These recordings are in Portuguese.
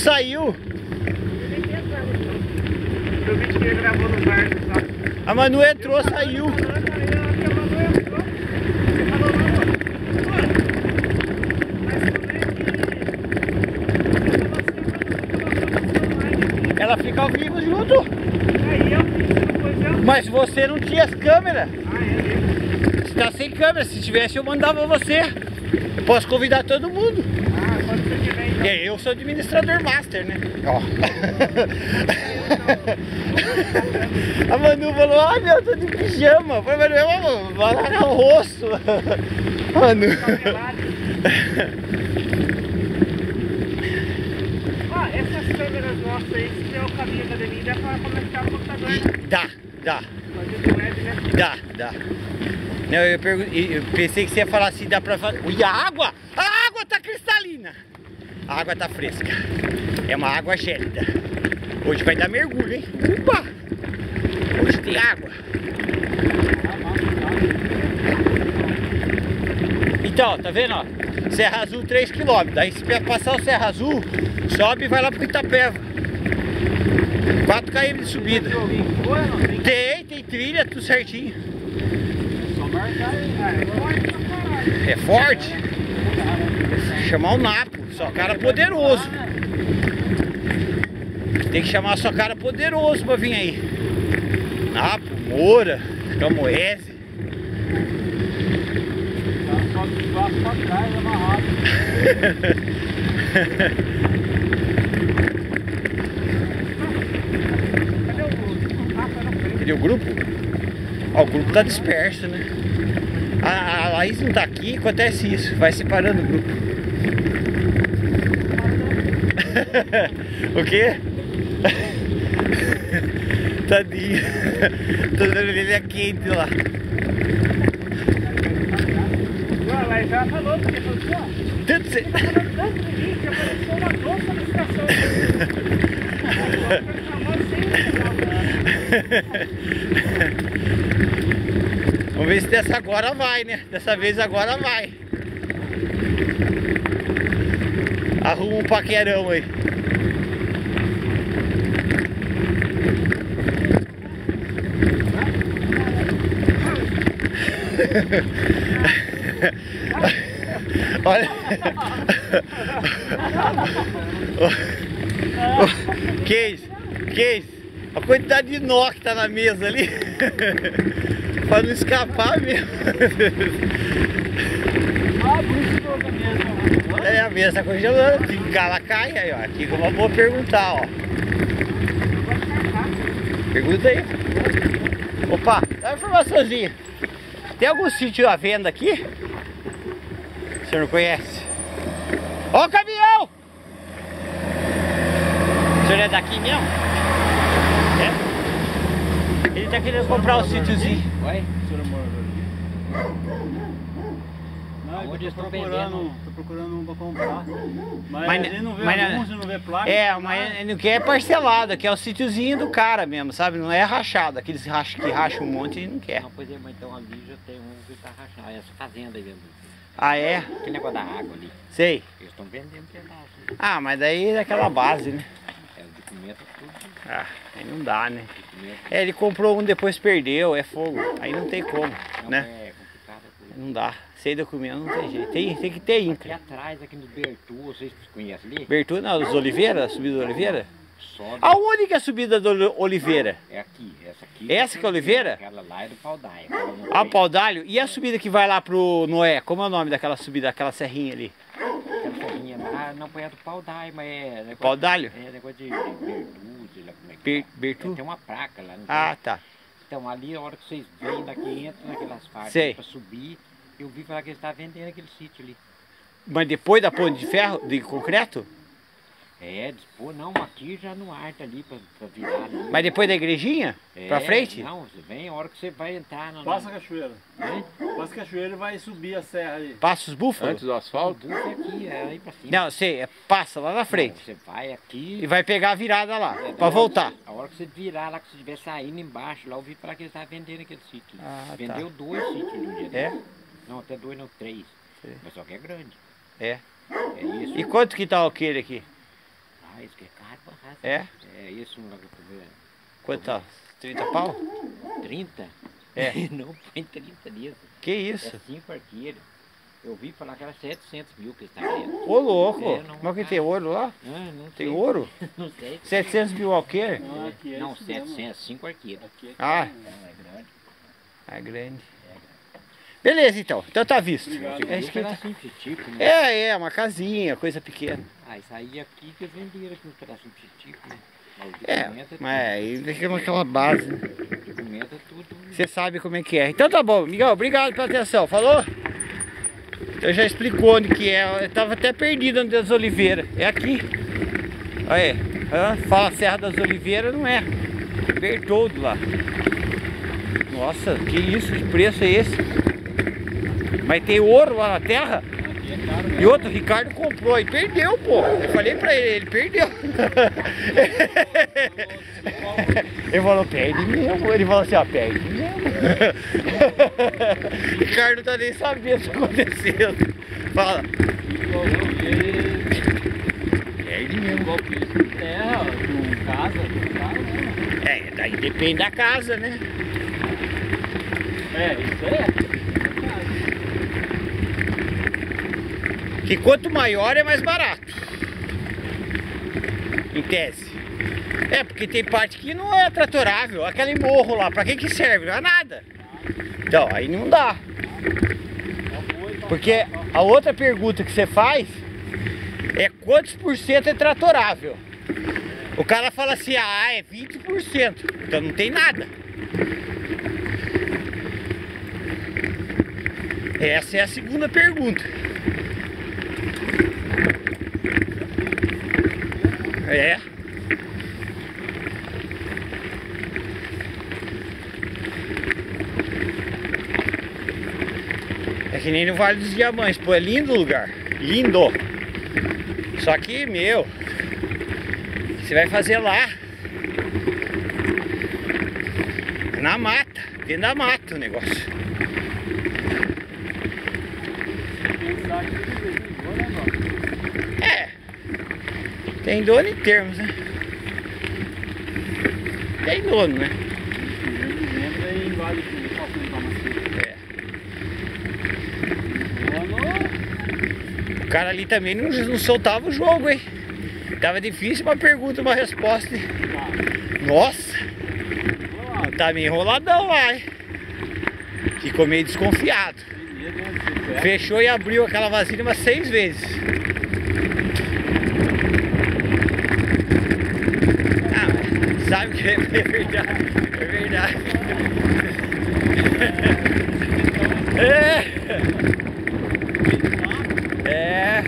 Saiu. Eu vi que ele gravou no quarto, sabe? A Manu entrou, saiu. Ela fica ao vivo junto. Mas você não tinha as câmeras. Você tá sem câmera. Se tivesse eu mandava você. Posso convidar todo mundo. Pode ser que vem, então. Eu sou administrador master, né? Ó. A Manu falou, ah meu, eu tô de pijama. Eu falei, Manu, vai lá no rosto. Manu. Ó, essas câmeras nossas aí, se tiver o caminho da avenida, é pra conectar o computador, né? Dá. Fazer do web, né? Dá. Não, eu pensei que você ia falar assim, dá pra fazer. Ui, a água tá cristalina. A água tá fresca. É uma água gélida. Hoje vai dar mergulho, hein? Opa! Hoje tem água. Então, tá vendo, ó? Serra Azul 3 km. Daí se passar o Serra Azul, sobe e vai lá pro Itapeva. 4 km de subida. Tem trilha, tudo certinho. É forte? Chamar o Napo, só cara poderoso. Tem que chamar só cara poderoso pra vir aí. Napo, Moura, Camoese. Só de braço pra trás, amarrado. Cadê o grupo? Ó, o grupo tá disperso, né? A Laís não tá aqui, acontece isso. Vai separando o grupo. O quê? Tadinho. Tô vendo ele é quente lá. Não, mas já falou, porque falou assim, ó. Tudo certo. Tá falando tanto de mim que apareceu uma bolsa na estação. Vamos ver se dessa agora vai, né? Dessa vez agora vai. Arruma um paquerão aí. Olha. Que isso? A quantidade de nó que tá na mesa ali. Pra não escapar mesmo. É, a mesa tá congelando. Se ela cai, aí, ó. Aqui que eu vou perguntar, ó. Pergunta aí. Opa, dá uma informaçãozinha. Tem algum sítio à venda aqui? O senhor não conhece? Ó o caminhão! O senhor é daqui mesmo? É? Ele tá querendo comprar um sítiozinho. Oi? O senhor é morador aqui? Onde Tô estão procurando um pra comprar. Mas Mas- ele não vê mas- anúncio, não vê placa. É, mas ele não quer parcelado, que é o sítiozinho do cara mesmo, sabe? Não é rachado. Aqueles que racham um monte ele não quer. Não, pois é, mas então ali já tem um que tá rachado. Essa fazenda aí mesmo. Ah, é? Aquele negócio da água ali. Sei. Eles estão vendendo pedaço. Ah, mas daí é daquela base, né? É o documento tudo. Ah, aí não dá, né? Documento. É, ele comprou um, depois perdeu, é fogo. Aí não tem como, Não, né? é complicado. a coisa. Não dá. Sem documento não tem jeito. Tem que ter Aqui INCRA. atrás, aqui no Bertu, vocês conhecem ali? Bertu, não, dos Oliveira, a subida do Oliveira? Sobe. Aonde que é a subida do Oliveira? É aqui, essa aqui. Essa que é Oliveira? Aquela lá é do Pau d'Aia. Ah, o Pau d'Alho? E a subida que vai lá pro Noé? Como é o nome daquela subida, daquela serrinha ali? Aquela serrinha lá, não foi a do Pau d'Aia, mas é... negócio- Pau d'Alho? É negócio de Bertu, sei lá como é que é. Bertu? Tem uma placa lá. Não Ah, tem? tá. Então ali, a hora que vocês vêm daqui, entram naquelas partes Sei. para subir, eu vi falar que eles estavam vendendo aquele sítio ali. Mas depois da ponte de ferro, de concreto? É, dispor, não, aqui já no ar tá ali pra virar ali. Mas depois da igrejinha? Pra frente? Não, você vem a hora que você vai entrar na... Passa a cachoeira. Hein? Passa a cachoeira e vai subir a serra aí. Passa os búfalos? Antes do asfalto? O bus é aqui, é aí pra cima. Não, sei, passa lá na frente. Não, você vai aqui... E vai pegar a virada lá, É, pra voltar. A hora que você virar lá, que você estiver saindo embaixo, lá eu vi falar que eles estavam vendendo aquele sítio. Ah, tá. Vendeu 2 sítios no dia É? desse. Não, até 2 não, 3. Sei. Mas só que é grande. É. É isso. E quanto que tá aquele aqui? Ah, isso que é caro pra raça. É? É, isso um lá que eu tô vendo. Quanto tá? 30 pau? 30? É. Não põe 30 nisso. Que isso? É 5 arqueiros. Eu ouvi falar que era 700 mil que eles estavam vendo. Ô louco! É, não, Mas que tem ouro lá? Ah, não Tem sei. ouro? Não sei. 700 mil alqueire? Não, aqui é Não, isso mesmo. 700, 5 arqueiros. Aqui é Ah, Não, é grande. é grande. Beleza então, então tá visto. Obrigado. É Um escrito. pedacinho de tico, né? É, uma casinha, coisa pequena. Ah, isso aí aqui que eles venderam aqui uns pedacinhos de tico, né? Mas o É, documento mas aí fica aquela base, né? o documento é tudo. Você sabe como é que é. Então tá bom, Miguel, obrigado pela atenção. Falou? Então já explicou onde que é. Eu tava até perdido onde das Oliveiras. É aqui. Olha aí. Fala Serra das Oliveiras, não é. Bertoldo lá. Nossa, que isso? Que preço é esse? Mas tem ouro lá na terra? E outro, o Ricardo comprou e perdeu, pô. Eu falei pra ele perdeu. Ele falou, perde mesmo. Ele falou assim, ó, perde mesmo. Ricardo não tá nem sabendo o que tá acontecendo. Fala. Perde mesmo. terra, com casa, É, daí depende da casa, né? é, isso é. Que quanto maior é mais barato. Em tese. É, porque tem parte que não é tratorável. Aquele morro lá, pra que serve? Não é nada. Então, aí não dá. Porque a outra pergunta que você faz é quantos por cento é tratorável. O cara fala assim, ah, é 20%. Então não tem nada. Essa é a segunda pergunta. É. É que nem no Vale dos Diamantes, pô, é lindo o lugar. Lindo. Só que, meu, você vai fazer lá na mata, dentro da mata o negócio. É. Tem dono em termos, né? Tem dono, né? É. O cara ali também não soltava o jogo, hein? Tava difícil uma pergunta, uma resposta. Nossa! Tá meio enroladão lá, hein? Ficou meio desconfiado. Fechou e abriu aquela vasilha umas 6 vezes. Ah, sabe que é verdade. É verdade. É.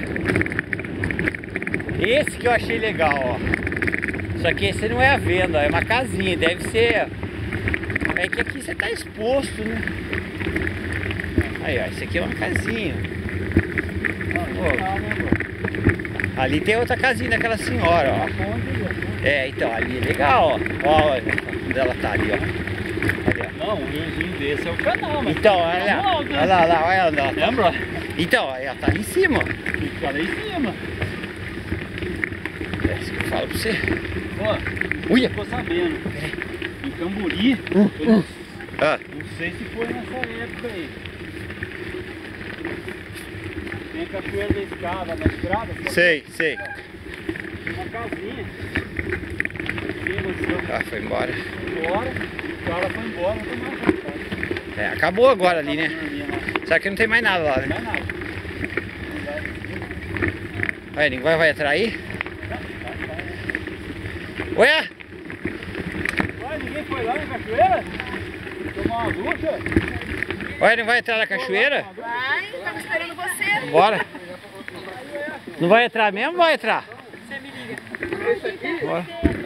Esse que eu achei legal, ó. Só que esse não é a venda, é uma casinha, deve ser. É que aqui você tá exposto, né? Aí, ó, esse aqui é uma casinha. Ó. Ali tem outra casinha daquela senhora, ó. É, então, ali é legal, ó. Ó, onde ela tá ali, ó. Ali, ó. Não, um riozinho desse é o canal, mas Então, olha lá, olha lá, olha lá, olha lá. lembra? Então, aí, ó, tá ali em cima. Fica lá em cima. É isso que eu falo pra você. Ó, Uia! ficou sabendo. Em Camburi, Ah, não sei se foi nessa época aí. Tem a cachoeira da escada, na estrada. sei, sei. Uma casinha. Quem aconteceu? Ah, foi embora. Embora, o cara foi embora, não tem mais nada. É, acabou agora ali, né? Só que não tem mais nada lá, Não né? dá nada. Olha, ninguém vai atrair? Ué? Ué, ninguém foi lá na cachoeira? Tomar uma ducha? Olha, não vai entrar na cachoeira? Vai, tava esperando você. Bora. Não vai entrar mesmo? Vai entrar. Você me liga. Bora.